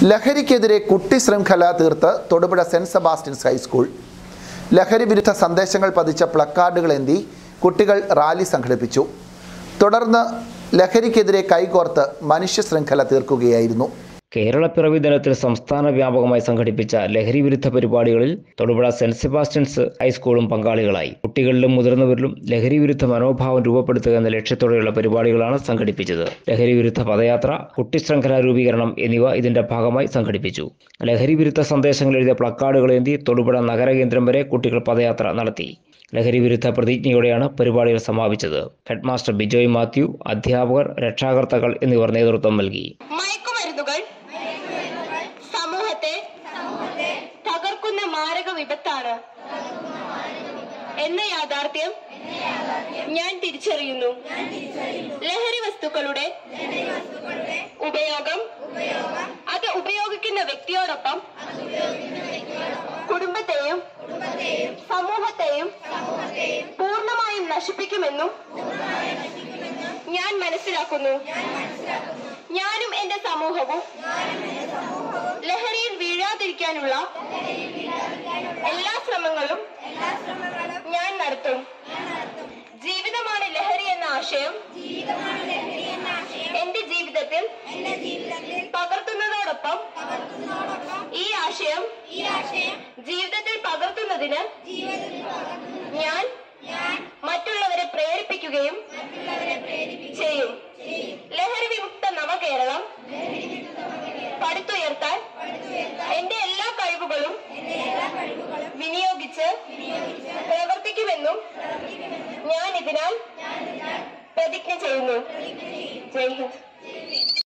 ലഹരിക്കെതിരെ കുട്ടി ശൃംഖല തീർത്ത് തൊടുപുഴ സെന്റ് സെബാസ്റ്റ്യൻസ് ഹൈസ്കൂൾ. ലഹരി വിരുദ്ധ സന്ദേശങ്ങൾ പതിച്ച പ്ലക്കാർഡുകളേന്തി കുട്ടികൾ റാലി സംഘടിപ്പിച്ചു. തുടർന്ന് ലഹരിക്കെതിരെ കൈകോർത്ത് മനുഷ്യ ശൃംഖല തീർക്കുകയായിരുന്നു. കേരളപ്പിറവി ദിനത്തിൽ സംസ്ഥാന വ്യാപകമായി സംഘടിപ്പിച്ച ലഹരി വിരുദ്ധ പരിപാടികളിൽ തൊടുപുഴ സെന്റ് സെബാസ്റ്റ്യൻസ് ഹൈസ്കൂളും പങ്കാളികളായി. കുട്ടികളിലും മുതിർന്നവരിലും ലഹരി വിരുദ്ധ മനോഭാവം രൂപപ്പെടുത്തുക എന്ന ലക്ഷ്യത്തോടെയുള്ള പരിപാടികളാണ് സംഘടിപ്പിച്ചത്. ലഹരി വിരുദ്ധ പദയാത്ര, കുട്ടി ശൃംഖല രൂപീകരണം എന്നിവ ഇതിന്റെ ഭാഗമായി സംഘടിപ്പിച്ചു. ലഹരി വിരുദ്ധ സന്ദേശങ്ങൾ എഴുതിയ പ്ലക്കാർഡുകളേന്തി തൊടുപുഴ നഗരകേന്ദ്രം വരെ കുട്ടികൾ പദയാത്ര നടത്തി. ലഹരി വിരുദ്ധ പ്രതിജ്ഞയോടെയാണ് പരിപാടികൾ സമാപിച്ചത്. ഹെഡ്മാസ്റ്റർ ബിജോയ് മാത്യു, അധ്യാപകർ, രക്ഷാകർത്താക്കൾ എന്നിവർ നേതൃത്വം നൽകി. സമൂഹത്തെ തകർക്കുന്ന മാരക വിപത്താണ് എന്ന യാഥാർത്ഥ്യം ഞാൻ തിരിച്ചറിയുന്നു. ലഹരി വസ്തുക്കളുടെ ഉപയോഗം അത് ഉപയോഗിക്കുന്ന വ്യക്തിയോടൊപ്പം കുടുംബത്തെയും സമൂഹത്തെയും പൂർണ്ണമായും നശിപ്പിക്കുമെന്നും ഞാൻ മനസ്സിലാക്കുന്നു. ഞാനും എന്റെ സമൂഹവും ലഹരിയിൽ വീഴാതിരിക്കാനുള്ള എല്ലാ ശ്രമങ്ങളും ഞാൻ നടത്തും. ജീവിതമാണ് ലഹരി എന്ന ആശയം എന്റെ ജീവിതത്തിൽ പകർത്തുന്നതോടൊപ്പം ഈ ആശയം ജീവിതത്തിൽ പകർത്തുന്നതിന് ഞാൻ മറ്റുള്ളവരെ പ്രേരിപ്പിക്കുകയും ചെയ്യും. ലഹരി വിമുക്ത നവകേരളം പടുത്തുയർത്താൻ എന്റെ എല്ലാ കഴിവുകളും വിനിയോഗിച്ച് പ്രവർത്തിക്കുമെന്നും ഞാൻ ഇതിനാൽ പ്രതിജ്ഞ ചെയ്യുന്നു. ജയ് ഹിന്ദ്.